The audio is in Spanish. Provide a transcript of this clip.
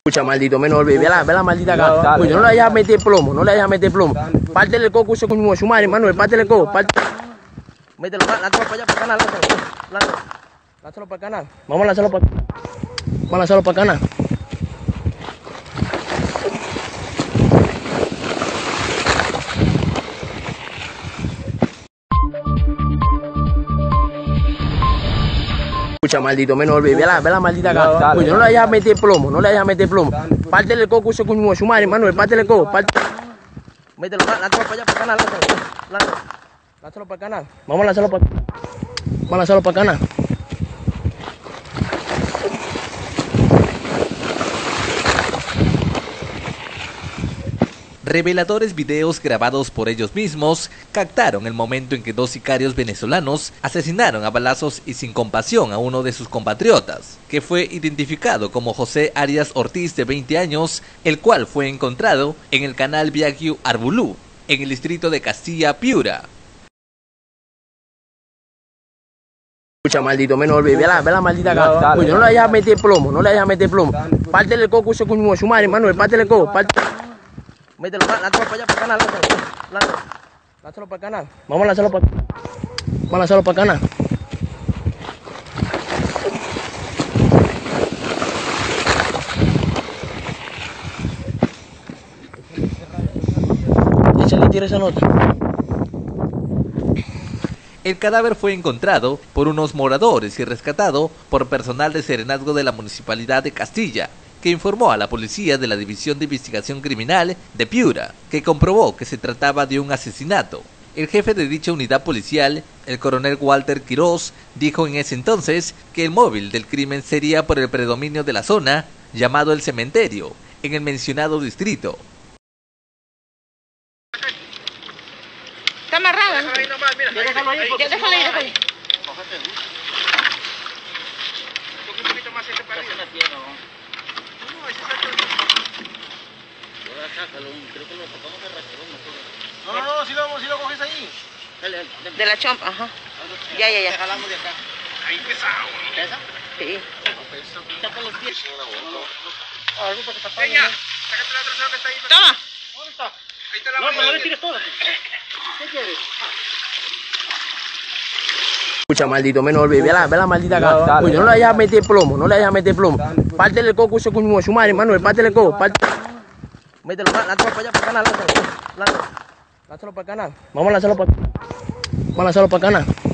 Escucha, maldito menor, ve la maldita acá. Pues no le vayas a meter plomo, no le vayas a meter plomo. Pártele el coco, ese coño de su madre, Manuel, pártele el coco. Mételo, lánzalo para allá, para el canal, lánzalo para el canal. Vamos a lanzarlo para el canal. Escucha, maldito menor, ve la maldita acá. Pues no le vayas a meter plomo, no le vayas a meter plomo. Pártele el coco, ese coño de su madre, Manuel, pártele el coco. Mételo, lánzalo para allá, para el canal, lánzalo para el canal. Vamos a lanzarlo para el canal. Reveladores videos grabados por ellos mismos captaron el momento en que dos sicarios venezolanos asesinaron a balazos y sin compasión a uno de sus compatriotas, que fue identificado como José Arias Ortiz, de 20 años, el cual fue encontrado en el canal Biagiu Arbulú, en el distrito de Castilla, Piura. Escucha, maldito menor, ve la maldita acá. Pues no le vayas a meter plomo, no le vayas a meter plomo. Pártele el coco, ese coño de su madre, Manuel, pártele el coco. Mételo, lánzalo para allá, para el canal, lánzalo para el canal. Vamos a lanzarlo para el canal. Échale, tira esa nota. El cadáver fue encontrado por unos moradores y rescatado por personal de serenazgo de la Municipalidad de Castilla, que informó a la policía de la División de Investigación Criminal de Piura, que comprobó que se trataba de un asesinato. El jefe de dicha unidad policial, el coronel Walter Quiroz, dijo en ese entonces que el móvil del crimen sería por el predominio de la zona, llamado El Cementerio, en el mencionado distrito. Está amarrado, ¿no? Déjalo ahí. Déjalo ahí. Un poquito más ese para arriba. No, ese salto. Creo que lo tocamos de rascón. No, si lo coges ahí. De la chompa, ajá. Ya. Jalamos de acá. Ahí pesado. ¿Pesa? Sí. Tapa los pies. Algo para que está Peña, sácate la otra zona que está ahí. Toma. ¿Dónde está? Ahí está la No, pero no le tires todas. ¿Qué quieres? Escucha, maldito menor, ve la maldita acá. Pues no le vayas a meter plomo, no le vayas a meter plomo. Pártele el coco, ese coño de su madre, Manuel, pártele el coco. Mételo, lánzalo para allá, para el canal, lánzalo para el canal. Vamos a lanzarlo para el canal.